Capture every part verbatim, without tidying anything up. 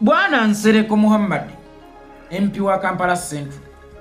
Bwana Nsereko Muhammad M P wa Kampala Central.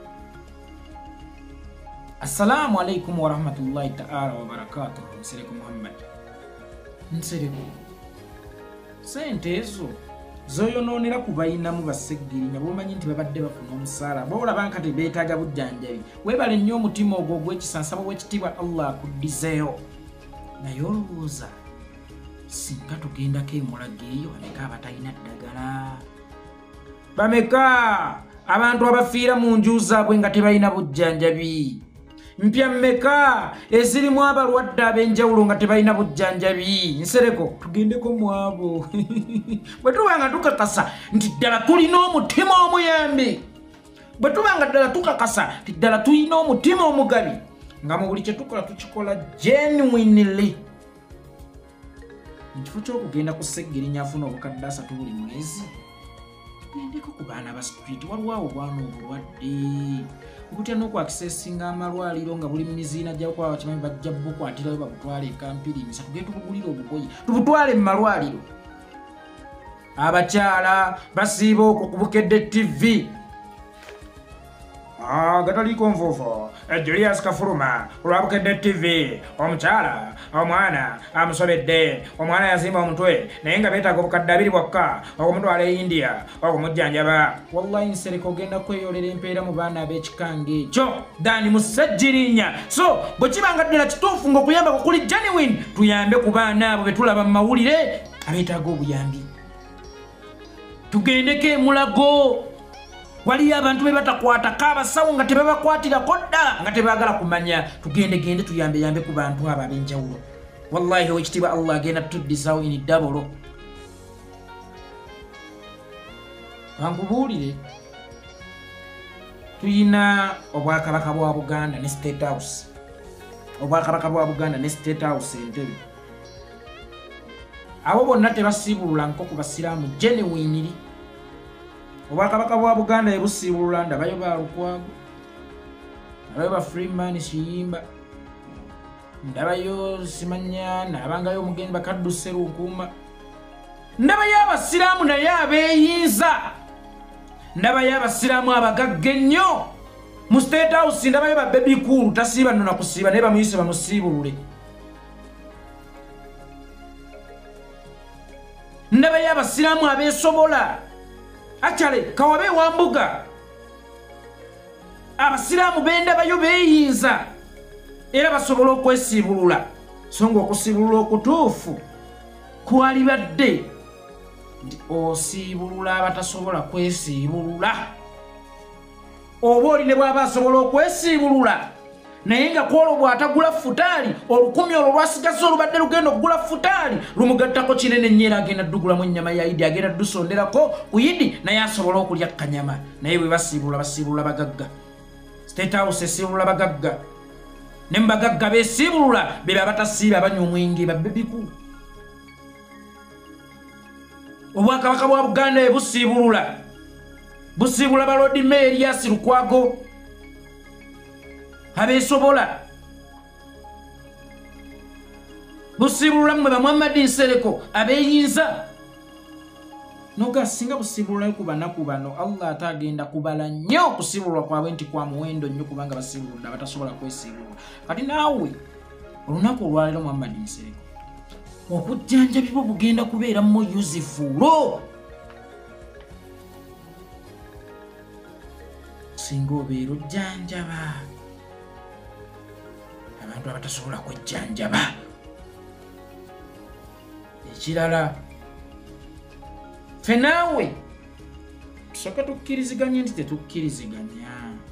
Assalamu alaikum wa rahmatullahi ta'ala wa barakatuh. Nsereko Muhammad Nsereko sente ezo zoyononera kubayina mu basegirinya bomanyi nti babadde bafuna omusala bola banka tebetaga bujjanjabi webale nnyo omutima ogwo gw'ekisansabo w'ekitiibwa Allah akuddizeeyo naye olowooza singa tugendako emulaga eyo bameka abatalina ddagala bameka abantu abafiira mu nju zaabwe nga tebalina bujjanjabi mpya mmeka ezirimu abalwadde ab'enjawulo nga tebalina bujjanjabi Nsereko tugendeko mu abo bwe tuba nga tukakasa nti ddala tulina omutima omuyambi bwe tuba nga ddala tukakasa nti ddala tulina omutima omugabi nga mu buli kye tukola tukikola genuinely nkifo ky'okugenda ku Ssegirinya afuna obukadde asatu buli mwezi tugendeko ku baana ba street waliwo awo bwana obulwadde okutya n'okwakisesinga amalwaliro nga buli miziina gyakwaba kimanyi bajja bukwatirayo babutwale ekampirinsa tugende tubugulire obugoye tubutwale mu malwaliro abakyala basiiba okwo ku Bukedde T V Ah, gataliko nvuvu Julius Kafuruma olwa Bukedde T V omukyala omwana amusobedde omwana yazimba omutwe naye nga beetaaga obukadde abiri bwokka okumutwala e India okumujjanjaba wallahi Nsereko ogenda kweyolera empeera mu baana ab'ekikange ekyo dani mu Ssegirinya so bwe kibanga ddala kituufu ng'okuyamba kuli genuine tuyambe ku baana abo be tulaba mu mawulire abeetaaga obuyambi tugendeko emulago waliyo abantu be batakwatako abasawo nga tebabakwatirako ddala nga tebaagala kumanya tugende gende tuyambe yambe ku bantu abo ab'enjawulo wallahi owekitiibwa Allah agenda tuddisawo ini dabolo bankubuulire tuyina obwakabaka bwa Buganda ne State House obwakabaka bwa Buganda ne State House Entebbe abo bonna tebasiibulula nko ku basiraamu genuinely obwakabaka bwa Buganda ebusiibulula ndabayo ba Lukwago ndabayo ba Freeman Kiyimba ndabayo simanya nabangayo omugenzi Bakaddusse Lukuuma ndabayo abasiraamu naye abeeyinza ndabayo abasiraamu abagagga ennyo mu State House ndabayo ba Baby Cool tasiiba nno nakusiiba naye bamuyise bamusiibulule ndabayo abasiraamu abeesobola Achale kawabe wambuga abasiraamu bendabayo beeyinza era basobola okwesiibulula so nga okusiibulula okutuufu kwali badde nti osiibulula abatasobola kwesiibulula oba oli ne bw'aba asobola okwesiibulula naye nga kwolwo bw'atagula futaali olukumi olwo lwasigaza olubadde lugenda okugula futaali lumugattako kinene nnyo era agenda ddugulamu ennyama ya Idi agenda ddusonderako ku Idi naye asobola okulya kanyama naye bwe basiibulula basiibulula bagagga State House esiibulula bagagga ne mu bagagga beesiibulula be abatasiiba abanywa omwenge ba Baby Cool obwakabaka bwa Buganda ebusiibulula busiibula ba Lord Mayor Elias Lukwago abeesobola busiibulula mmwe ba Muhammad Nsereko abeeyinza noga singa busiibululayo ku banaku bano Allah ate agenda kubala nnyo okusiibulwa kwabwe nti kwa muwendo nnyo kubanga basiibuludde abatasobola kwesiibulula kati naawe olunaku olwaleero Muhammad Nsereko obujjanjabi bwo bugenda kubeeramu yuzifulo singa obeera ojjanjaba abantu abatasobola kwejjanjaba ekirala ffe naawe tusooka tukkiriziganye nti tetukkiriziganya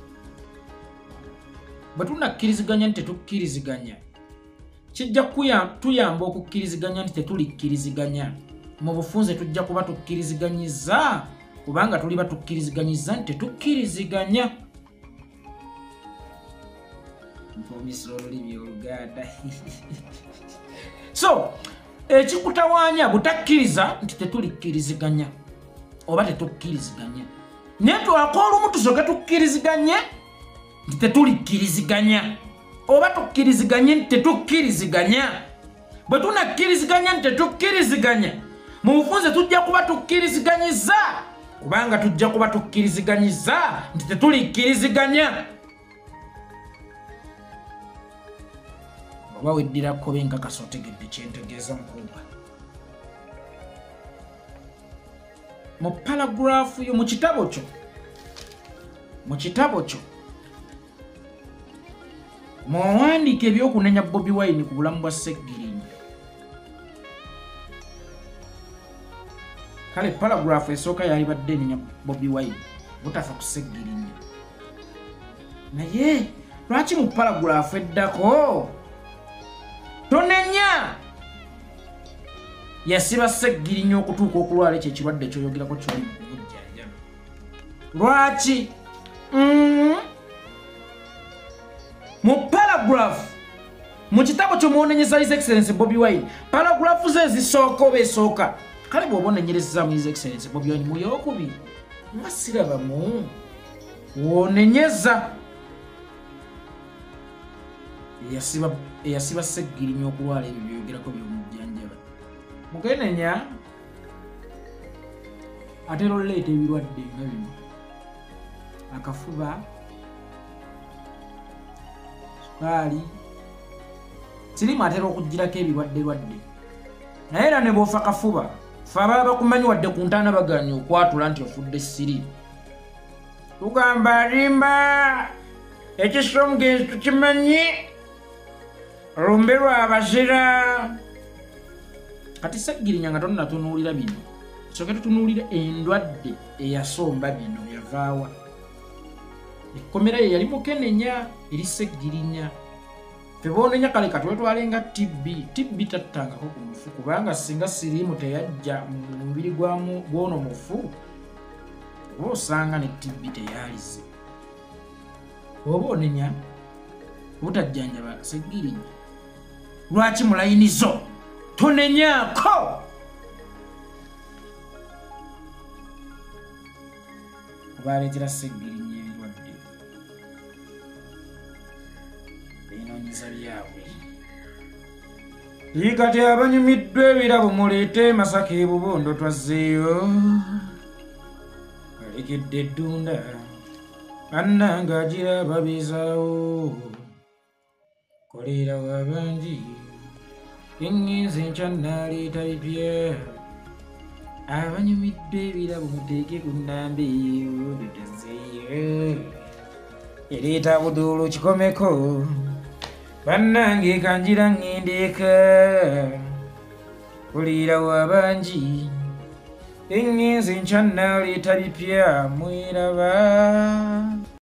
bwe tunakkiriziganya nti tetukkiriziganya kijja tuyamba okukkiriziganya nti tetulikkiriziganya mu bufunze tujja kuba tukkiriziganyiza kubanga tuli batukkiriziganyizza nti tetukkiriziganya so ekikutawaanya butakkiriza nti tetulikkiriziganya oba tetukkiriziganya naye twako olumu tusooke tukkiriziganye nti tetulikkiriziganya oba tukkiriziganye nti tetukkiriziganya bwe tunakkiriziganya nti tetukkiriziganya mu bufunze tujja kuba tukkiriziganyiza kubanga tujja kuba tukkiriziganyiza nti tetulikkiriziganya oba weddirako benkakasa otegedde kyentegeeza mukuuba mu paragraafu yo mu kitabo kyo mu kitabo kyo mwawandiika ebyokunenya Bobi Wine ku bulamu bwa Sseggirinya. Kale paragraafu esooka yalibadde enenya Bobi Wine butafa ku Sseggirinya, naye lwaki mu paragraafu eddako tonenya yasiba Sseggirinya okutuuka okulwala ekyo ekirwadde kyoyogerako kyoli mu kubujjanjaba? Lwaki? Mm. Mu paragraph mu kitabo kyo muonenyeza His Excellency Bobi Wine paragraph ze zisooka oba esooka kale bw'oba onenyereza mu His Excellency Bobi Wine mu yookubiri nga sirabamu wonenyeza eyasiba eyasiba Sseggirinya okulwala ebyo byogerako by'omujjanjaba mukenenya ate loleeta ebirwadde nga bino akafuba bali sirimu atera okugirako ebirwadde lwadde naye era ne bw'ofa kafuba fe ababa bakumanyi wadde ku ntaana baganya okwatula nti ofudde siri tugamba limba ekiso omugenzi tukimanyi olumbe lwabazira kati Sseggirinya nga tonnatunuulira bino soke tutunuulire endwadde eyasomba bino yavaawa ekkomera ye yali mukenenya eri Sseggirinya feboonenya kale katwetwalenga T B T B tattangako ku mufu kubanga singa sirimu teyajja mu mubiri gw'ono mufu oba osanga ne T B teyalize oba onenya butajjanjaba Sseggirinya lwaki mulayinizo tonenyako kubaleetera Sseggirinya ebirwadde binoonyeza byabwe ikati abanyumiddwa ebirabo muleete Masaka e Bubondo twazzeeyo alekedde eddunda annanga agira babizaawo kolera wabangi engenzi enkya naleeta bipya abanyumiddwa ebirabo muteeke ku nnamba eyo twazzeeyo ereeta buduulu kikomeko bannange kanjira ngendeeka kolera wabangi engenzi enkya naleeta bipya mweraba